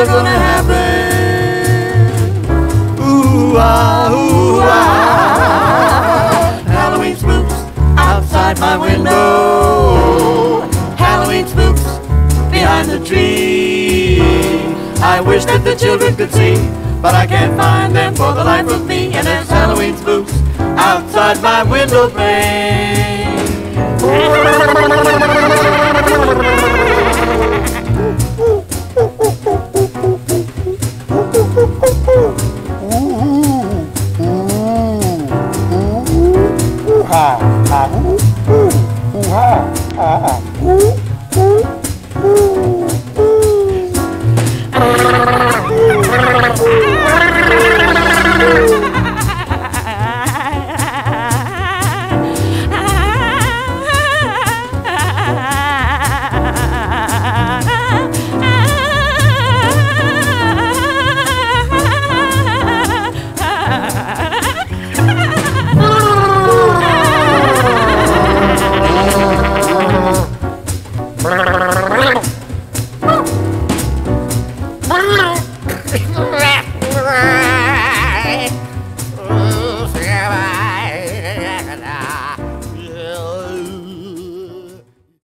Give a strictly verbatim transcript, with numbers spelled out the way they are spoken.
not gonna happen. Ooh ah, ooh ah. Halloween spooks outside my window. Halloween spooks behind the tree. I wish that the children could see, but I can't find them for the life of me. And there's Halloween spooks outside my window pane. Oh,